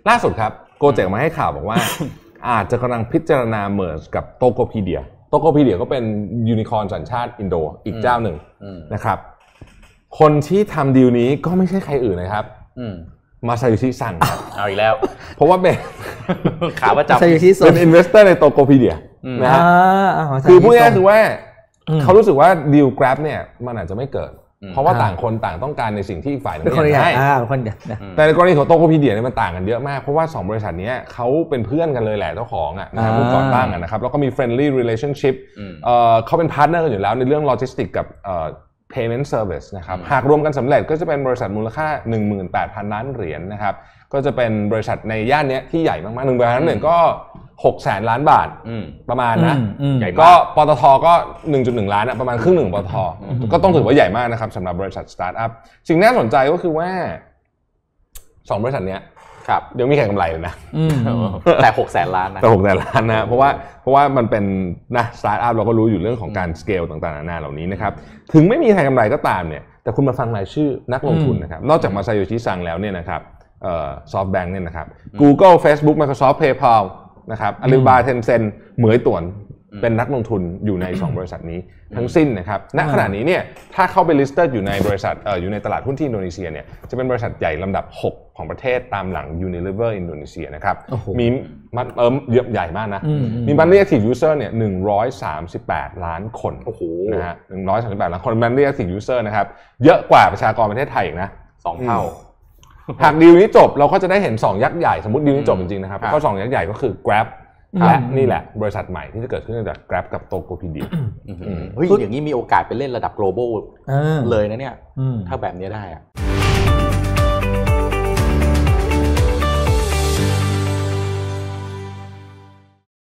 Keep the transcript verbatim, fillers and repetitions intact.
ล่าสุดครับโกเจกมาให้ข่าวบอกว่า อาจจะกำลังพิจารณาเมิร์จกับโตโกพีเดียโตโกพีเดียก็เป็นยูนิคอร์นสัญชาติอินโดอีกเจ้าหนึ่งนะครับคนที่ทำดีลนี้ก็ไม่ใช่ใครอื่นนะครับมาซาโยชิซังครับเอาอีกแล้วเพราะว่าเป็นขาประจำเป็นอินเวสเตอร์ในโตโกพีเดียนะฮะคือพูดง่ายๆคือว่าเขารู้สึกว่าดีล Grab เนี่ยมันอาจจะไม่เกิดเพราะว่าต่างคนต่างต้องการในสิ่งที่อีกฝ่ายนึงอยากได้แต่ในกรณีของโตโกพีเดียเนี่ยมันต่างกันเยอะมากเพราะว่าสองบริษัทนี้เขาเป็นเพื่อนกันเลยแหละเจ้าของอ่ะนะครับผู้ก่อตั้งอ่ะนะครับแล้วก็มี friendly relationship เอ่อเขาเป็นพาร์ทเนอร์กันอยู่แล้วในเรื่องโลจิสติกกับเอ่อ payment service นะครับหากรวมกันสำเร็จก็จะเป็นบริษัทมูลค่า หนึ่งหมื่นแปดพัน ล้านเหรียญนะครับก็จะเป็นบริษัทในย่านนี้ที่ใหญ่มากๆหนึ่งบริษัทหนึ่งก็หกแสนล้านบาทประมาณนะใหญ่ก็ปตทก็ หนึ่งจุดหนึ่ง ล้านนะประมาณครึ่งหนึ่งปตทก็ต้องถือว่าใหญ่มากนะครับสำหรับบริษัทสตาร์ทอัพสิ่งน่าสนใจก็คือว่าสองบริษัทนี้ครับเดี๋ยวมีแข่งกำไรเลยนะแต่หกแสนล้านนะแต่หกแสนล้านนะเพราะว่าเพราะว่ามันเป็นนะสตาร์ทอัพเราก็รู้อยู่เรื่องของการสเกลต่างๆนานาเหล่านี้นะครับถึงไม่มีแข่งกำไรก็ตามเนี่ยแต่คุณมาฟังรายชื่อนักลงทุนนะครับนอกจากมาซาโยชิซังแล้วเนี่ยนะครับเอ่อ SoftBank เนี่ยนะครับ Google Facebook Microsoft PayPal นะครับ Alibaba Tencent เหมยต่วนเป็นนักลงทุนอยู่ในสองบริษัทนี้ทั้งสิ้นนะครับณขณะนี้เนี่ยถ้าเข้าไป listed อยู่ในบริษัทเอ่ออยู่ในตลาดหุ้นที่อินโดนีเซียเนี่ยจะเป็นบริษัทใหญ่ลำดับหกของประเทศตามหลัง Unilever อินโดนีเซียนะครับมีมันเอิ่มเยอะใหญ่มากนะมี monthly active user เนี่ยหนึ่งร้อยสามสิบแปดล้านคนโอ้โหนะฮะหนึ่งร้อยสามสิบแปดล้านคน monthly active user นะครับเยอะกว่าประชากรประเทศไทยอีกนะสองเท่าหากดีลนี้จบเราก็จะได้เห็นสองยักษ์ใหญ่สมมุติดีลนี้จบจริงๆนะครับก็สองยักษ์ใหญ่ก็คือ Grab และนี่แหละบริษัทใหม่ที่จะเกิดขึ้นจาก Grab กับ Tokopedia เฮ้ยอย่างนี้มีโอกาสไปเล่นระดับ global เลยนะเนี่ยถ้าแบบนี้ได้อะ